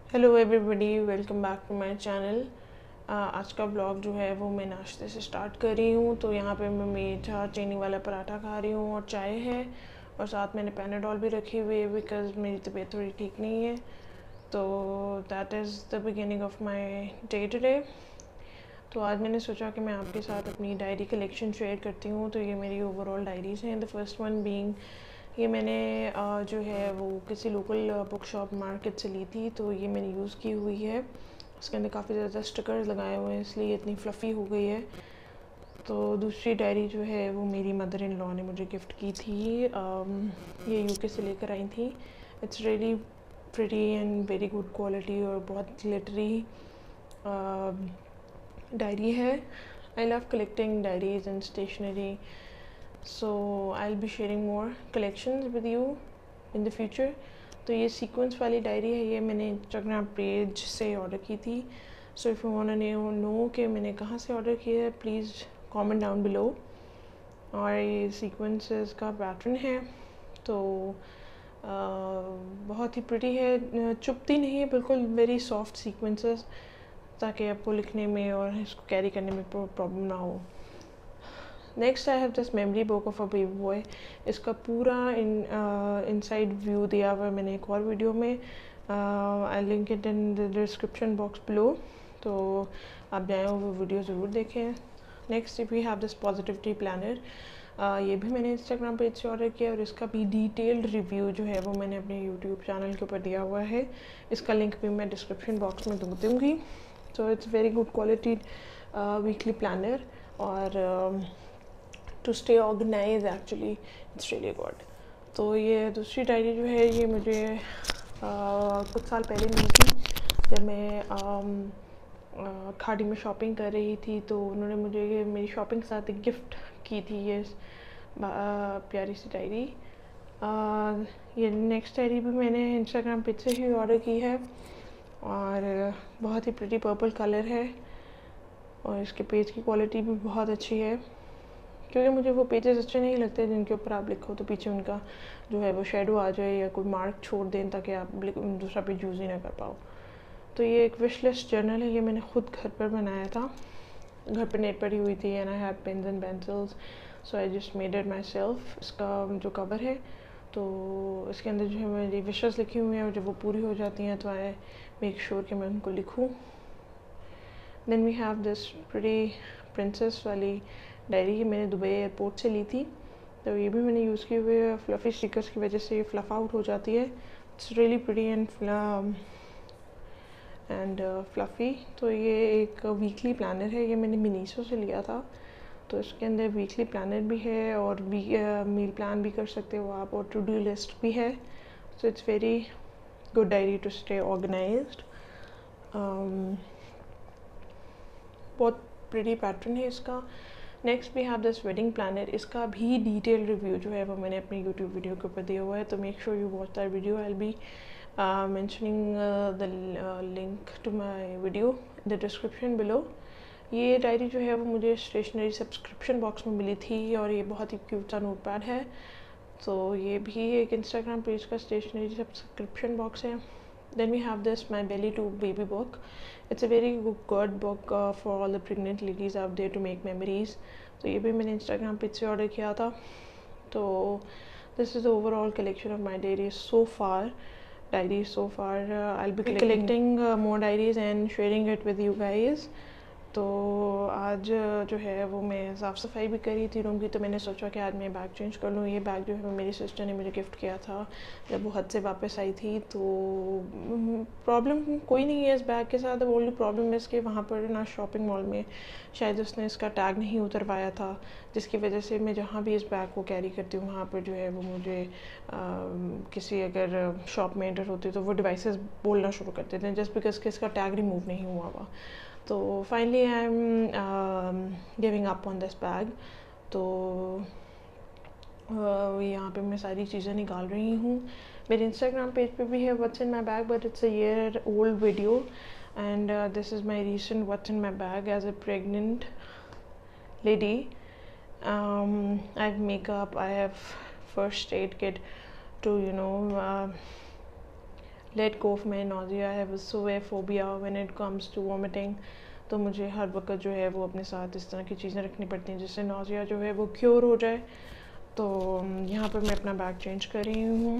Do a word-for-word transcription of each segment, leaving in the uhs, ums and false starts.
Hello everybody, welcome back to my channel. आज का blog जो है वो मैं नाश्ते से स्टार्ट कर रही हूँ। तो यहाँ पे मैं मीठा चीनी वाला पराठा खा रही हूँ और चाय है, और साथ मैंने पैनाडोल भी रखी हुई है बिकॉज मेरी तबीयत थोड़ी ठीक नहीं है। तो that is the beginning of my day today. तो आज मैंने सोचा कि मैं आपके साथ अपनी डायरी कलेक्शन शेयर करती हूँ। तो ये मेरी ओवरऑल डायरीज़ हैं। द फर्स्ट वन बीइंग, ये मैंने uh, जो है वो किसी लोकल बुक शॉप मार्केट से ली थी। तो ये मैंने यूज़ की हुई है। इसके अंदर काफ़ी ज़्यादा स्टिकर्स लगाए हुए हैं, इसलिए इतनी फ्लफ़ी हो गई है। तो दूसरी डायरी जो है वो मेरी मदर इन लॉ ने मुझे गिफ्ट की थी। um, ये यूके से लेकर आई थी। It's really pretty and very good quality और बहुत ग्लिटरी डायरी है। I love collecting diaries and stationery, so I will be sharing more collections with you in the future. तो ये सीक्वेंस वाली डायरी है, ये मैंने इंस्टाग्राम पेज से ऑर्डर की थी। So if you want to know कि मैंने कहाँ से ऑर्डर किया है, प्लीज़ कमेंट डाउन बिलो। और ये सीक्वेंसेस का पैटर्न है, तो आ, बहुत ही प्रिटी है, चुभती नहीं है बिल्कुल, वेरी सॉफ्ट सीक्वेंसेस, ताकि आपको लिखने में और इसको कैरी करने में प्रॉब्लम ना हो। Next I have this memory book of a baby boy. इसका पूरा इन इनसाइड व्यू दिया हुआ है मैंने एक और वीडियो में। I link it in the description box below, तो आप जाएँ वो वीडियो ज़रूर देखें। Next we have this positivity planner. ये भी मैंने इंस्टाग्राम पेज से ऑर्डर किया, और इसका भी डिटेल्ड रिव्यू जो है वो मैंने अपने यूट्यूब चैनल के ऊपर दिया हुआ है। इसका लिंक भी मैं डिस्क्रिप्शन बॉक्स में दूँगी। तो it's very good quality weekly planner, और to stay organise actually it's really good. तो ये दूसरी डायरी जो है ये मुझे uh, कुछ साल पहले मिली थी, जब मैं um, uh, खाड़ी में शॉपिंग कर रही थी। तो उन्होंने मुझे ये मेरी शॉपिंग के साथ एक गिफ्ट की थी, ये uh, प्यारी सी डायरी। uh, ये नेक्स्ट डायरी भी मैंने इंस्टाग्राम पेज से ही ऑर्डर की है, और बहुत ही प्रिटी पर्पल कलर है, और इसके पेज की क्वालिटी भी बहुत अच्छी है। क्योंकि मुझे वो पेजेस अच्छे नहीं लगते जिनके ऊपर आप लिखो तो पीछे उनका जो है वो शेडो आ जाए या कोई मार्क छोड़ दें, ताकि आप दूसरा पेज यूज़ ही ना कर पाओ। तो ये एक विश लिस्ट जर्नल है, ये मैंने खुद घर पर बनाया था। घर पर नेट पड़ी हुई थी, and I have pens and pencils, so I just made it my self. इसका जो कवर है, तो इसके अंदर जो है मेरी विशेस लिखी हुई हैं, और जब वो पूरी हो जाती हैं तो आई मेक श्योर कि मैं उनको लिखूँ। Then we have this pretty princess वाली डायरी, मैंने दुबई एयरपोर्ट से ली थी। तो ये भी मैंने यूज़ किए हुए फ्लफ़ी स्टिकर्स की वजह से ये फ्लफ़ आउट हो जाती है। It's really pretty and and fluffy. तो ये एक वीकली प्लानर है, ये मैंने मिनीसो से लिया था। तो इसके अंदर वीकली प्लानर भी है, और वी मील प्लान भी कर सकते हो आप, और टू डू लिस्ट भी है। So it's very good diary to stay organised. बहुत प्रिटी पैटर्न है इसका। Next we have this wedding planner. इसका भी डिटेल रिव्यू जो है वो मैंने अपनी यूट्यूब वीडियो के ऊपर दिया हुआ है, तो make sure you watch that video. I will be mentioning the link to my video in the description below. ये डायरी जो है वो मुझे स्टेशनरी सब्सक्रिप्शन बॉक्स में मिली थी, और ये बहुत ही क्यूट सा नोट पैड है। तो ये भी एक इंस्टाग्राम पेज का स्टेशनरी सब्सक्रिप्शन बॉक्स है। Then we have this My Belly to Baby book. It's a very good book uh, for all the pregnant ladies out there to make memories. तो ये भी मैंने इंस्टाग्राम पेज से order किया था। तो this is the overall collection of my diaries so far. Diaries so far. Uh, I'll be collecting uh, more diaries and sharing it with you guys. तो आज जो है वो मैं साफ़ सफाई भी करी थी रूम की, तो मैंने सोचा कि आज मैं बैग चेंज कर लूँ। ये बैग जो है मेरी सिस्टर ने मुझे गिफ्ट किया था जब वो हद से वापस आई थी। तो प्रॉब्लम कोई नहीं है इस बैग के साथ। ओनली प्रॉब्लम है इसके वहाँ पर ना शॉपिंग मॉल में शायद उसने इसका टैग नहीं उतरवाया था, जिसकी वजह से मैं जहाँ भी इस बैग को कैरी करती हूँ वहाँ पर जो है वो मुझे आ, किसी अगर शॉप में एंटर होती तो वो डिवाइसेस बोलना शुरू कर देते हैं, जस्ट बिकॉज कि इसका टैग रिमूव नहीं हुआ हुआ। तो finally I am giving up on this bag. तो uh, यहाँ पे मैं सारी चीज़ें निकाल रही हूँ। मेरे इंस्टाग्राम पेज पे भी है what's in my bag, but it's a year old video, and this is my recent what's in my bag as a pregnant lady. I have makeup, I have first aid kit to you know uh, let go of my nausea, have a severe phobia when it comes to vomiting. तो मुझे हर वक्त जो है वो अपने साथ इस तरह की चीज़ें रखनी पड़ती हैं जिससे नोजिया जो है वो क्योर हो जाए। तो यहाँ पर मैं अपना बैग चेंज कर रही हूँ।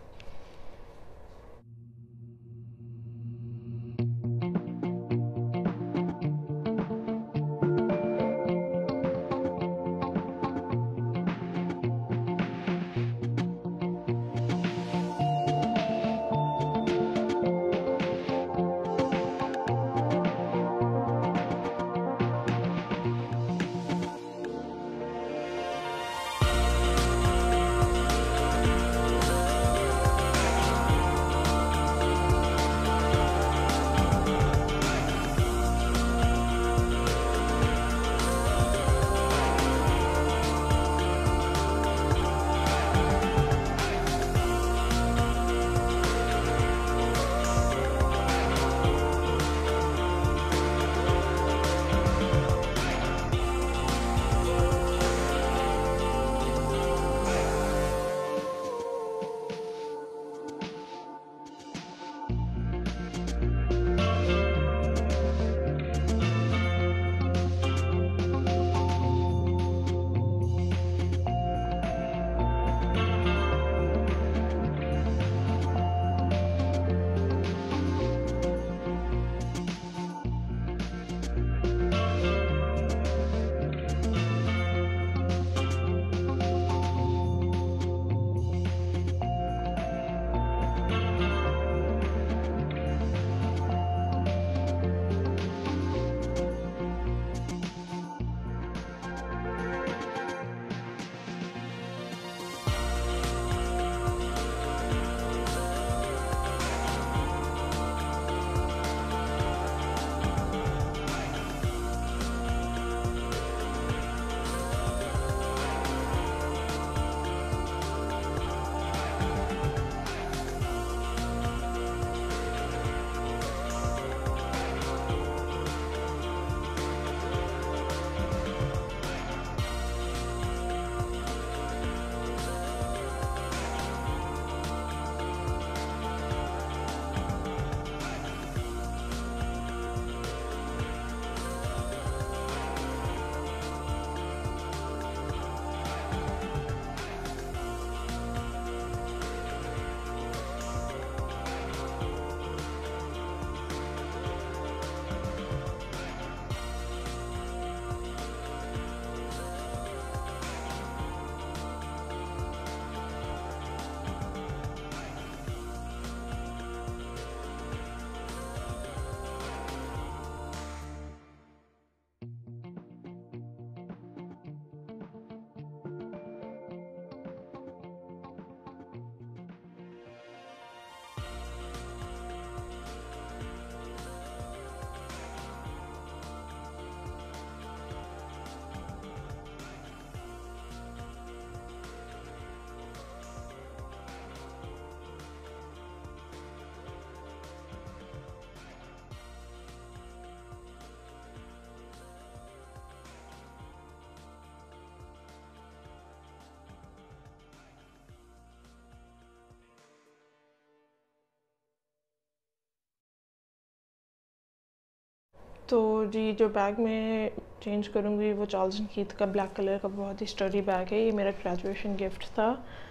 तो जी जो बैग मैं चेंज करूँगी वो चार्ल्स एंड कीथ का ब्लैक कलर का बहुत ही स्टडी बैग है। ये मेरा ग्रेजुएशन गिफ्ट था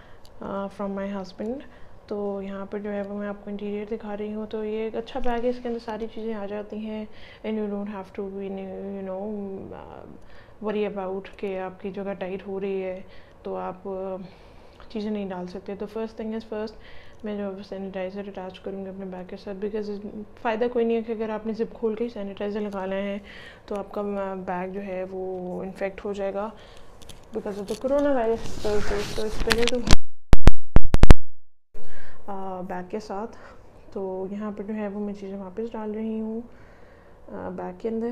फ्रॉम माय हस्बैंड। तो यहाँ पर जो है वो मैं आपको इंटीरियर दिखा रही हूँ। तो ये एक अच्छा बैग है, इसके अंदर सारी चीज़ें आ जाती हैं and you don't have to be you know worry about कि आपकी जगह टाइट हो रही है तो आप uh, चीज़ें नहीं डाल सकते। तो फर्स्ट थिंग इज़ फर्स्ट, मैं जो सैनिटाइज़र अटैच करूँगी अपने बैग के साथ, बिकॉज फ़ायदा कोई नहीं है कि अगर आपने ज़िप खोल के ही सैनिटाइज़र लगाना है तो आपका बैग जो है वो इन्फेक्ट हो जाएगा because of the coronavirus. तो इस पहले तो बैग के साथ, तो यहाँ पर जो है वो मैं चीज़ें वापस डाल रही हूँ बैग के अंदर।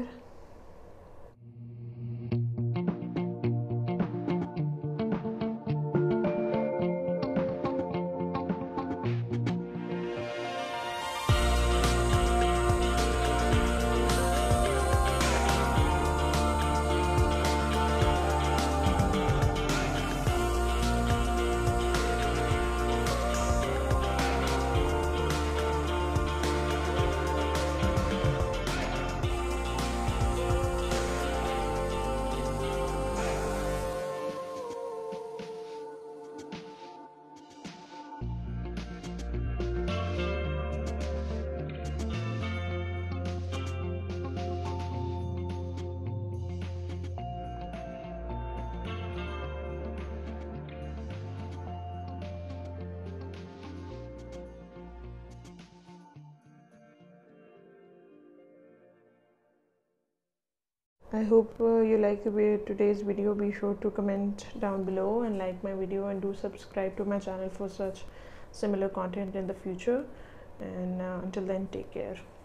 I hope uh, you like today's video. Be sure to comment down below and like my video, and do subscribe to my channel for such similar content in the future. And uh, until then, take care.